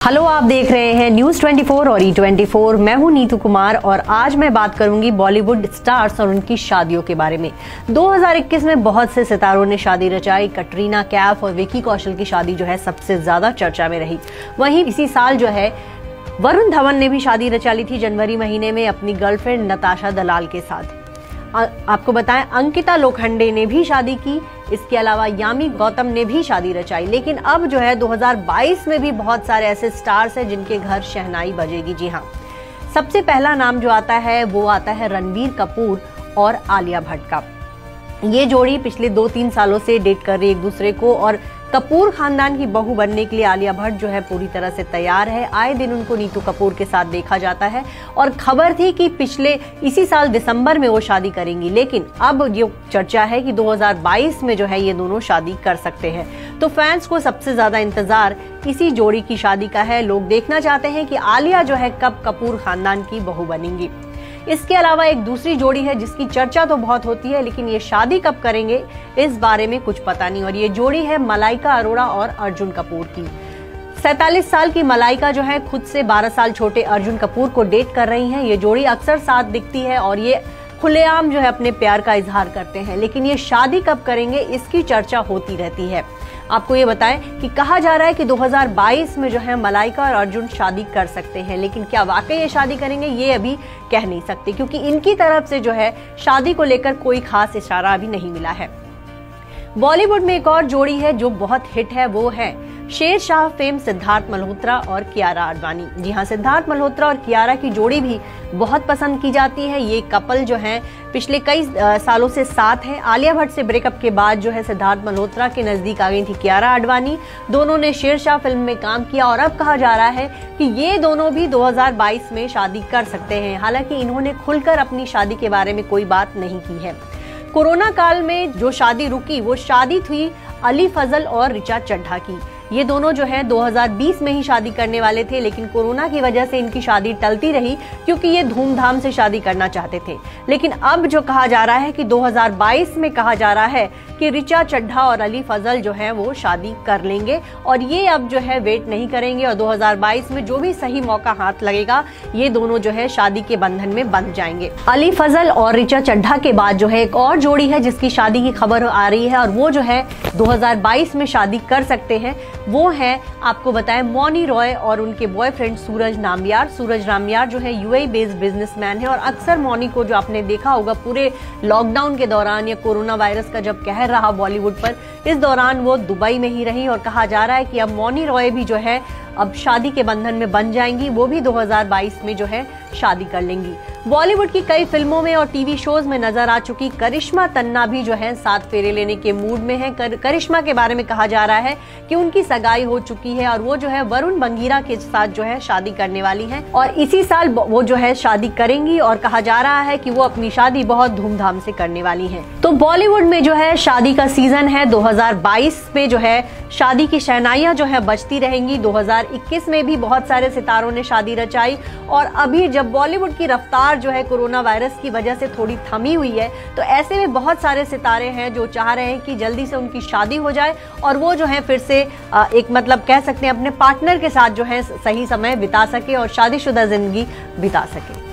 Hello, आप देख रहे हैं न्यूज़ 24 और E24। मैं हूं नीतू कुमार और आज मैं बात करूंगी बॉलीवुड स्टार्स और उनकी शादियों के बारे में। 2021 में बहुत से सितारों ने शादी रचाई। कटरीना कैफ और विकी कौशल की शादी जो है सबसे ज्यादा चर्चा में रही। वहीं इसी साल जो है वरुण धवन ने भी शादी रचा ली थी जनवरी महीने में अपनी गर्लफ्रेंड नताशा दलाल के साथ। आपको बताएं, अंकिता लोखंडे ने भी शादी की। इसके अलावा यामी गौतम ने भी शादी रचाई। लेकिन अब जो है 2022 में भी बहुत सारे ऐसे स्टार्स हैं जिनके घर शहनाई बजेगी। जी हाँ, सबसे पहला नाम जो आता है वो आता है रणबीर कपूर और आलिया भट्ट का। ये जोड़ी पिछले 2-3 सालों से डेट कर रही है एक दूसरे को और कपूर खानदान की बहू बनने के लिए आलिया भट्ट जो है पूरी तरह से तैयार है। आए दिन उनको नीतू कपूर के साथ देखा जाता है और खबर थी कि इसी साल दिसंबर में वो शादी करेंगी। लेकिन अब ये चर्चा है कि 2022 में जो है ये दोनों शादी कर सकते हैं। तो फैंस को सबसे ज्यादा इंतजार इसी जोड़ी की शादी का है। लोग देखना चाहते हैं कि आलिया जो है कब कपूर खानदान की बहू बनेंगी। इसके अलावा एक दूसरी जोड़ी है जिसकी चर्चा तो बहुत होती है, लेकिन ये शादी कब करेंगे इस बारे में कुछ पता नहीं। और ये जोड़ी है मलाइका अरोड़ा और अर्जुन कपूर की। 47 साल की मलाइका जो है खुद से 12 साल छोटे अर्जुन कपूर को डेट कर रही हैं। ये जोड़ी अक्सर साथ दिखती है और ये खुलेआम जो है अपने प्यार का इजहार करते हैं। लेकिन ये शादी कब करेंगे इसकी चर्चा होती रहती है। आपको ये बताएं कि कहा जा रहा है कि 2022 में जो है मलाइका और अर्जुन शादी कर सकते हैं। लेकिन क्या वाकई ये शादी करेंगे ये अभी कह नहीं सकते, क्योंकि इनकी तरफ से जो है शादी को लेकर कोई खास इशारा अभी नहीं मिला है। बॉलीवुड में एक और जोड़ी है जो बहुत हिट है, वो है शेरशाह फेम सिद्धार्थ मल्होत्रा और कियारा आडवाणी। जी हाँ, सिद्धार्थ मल्होत्रा और कियारा की जोड़ी भी बहुत पसंद की जाती है। ये कपल जो है पिछले कई सालों से साथ है। आलिया भट्ट से ब्रेकअप के बाद जो है सिद्धार्थ मल्होत्रा के नजदीक आ गई थी कियारा आडवाणी। दोनों ने शेरशाह फिल्म में काम किया और अब कहा जा रहा है कि ये दोनों भी 2022 में शादी कर सकते हैं। हालांकि इन्होंने खुलकर अपनी शादी के बारे में कोई बात नहीं की है। कोरोना काल में जो शादी रुकी वो शादी थी अली फजल और ऋचा चड्ढा की। ये दोनों जो है 2020 में ही शादी करने वाले थे, लेकिन कोरोना की वजह से इनकी शादी टलती रही क्योंकि ये धूमधाम से शादी करना चाहते थे। लेकिन अब जो कहा जा रहा है कि 2022 में कहा जा रहा है कि ऋचा चड्ढा और अली फजल जो है वो शादी कर लेंगे और ये अब जो है वेट नहीं करेंगे और 2022 में जो भी सही मौका हाथ लगेगा ये दोनों जो है शादी के बंधन में बंध जाएंगे। अली फजल और ऋचा चड्ढा के बाद जो है एक और जोड़ी है जिसकी शादी की खबर आ रही है और वो जो है 2022 में शादी कर सकते हैं। वो है, आपको बताएं, मौनी रॉय और उनके बॉयफ्रेंड सूरज नाम्बियार। सूरज नाम्बियार जो है यूएई बेस्ड बिजनेसमैन है और अक्सर मौनी को जो आपने देखा होगा पूरे लॉकडाउन के दौरान या कोरोना वायरस का जब कहर रहा बॉलीवुड पर, इस दौरान वो दुबई में ही रही और कहा जा रहा है कि अब मौनी रॉय भी जो है अब शादी के बंधन में बन जाएंगी। वो भी 2022 में जो है शादी कर लेंगी। बॉलीवुड की कई फिल्मों में और टीवी शोज में नजर आ चुकी करिश्मा तन्ना भी जो है 7 फेरे लेने के मूड में है। करिश्मा के बारे में कहा जा रहा है कि उनकी सगाई हो चुकी है और वो जो है वरुण बंगीरा के साथ जो है शादी करने वाली हैं और इसी साल वो जो है शादी करेंगी और कहा जा रहा है कि वो अपनी शादी बहुत धूमधाम से करने वाली हैं। तो बॉलीवुड में जो है शादी का सीजन है। 2022 में जो है शादी की शहनाइयां जो है बजती रहेंगी। 2021 में भी बहुत सारे सितारों ने शादी रचाई और अभी जब बॉलीवुड की रफ्तार जो है कोरोना वायरस की वजह से थोड़ी थमी हुई है, तो ऐसे में बहुत सारे सितारे हैं जो चाह रहे हैं कि जल्दी से उनकी शादी हो जाए और वो जो है फिर से एक मतलब कह सकते हैं अपने पार्टनर के साथ जो है सही समय बिता सके और शादीशुदा जिंदगी बिता सके।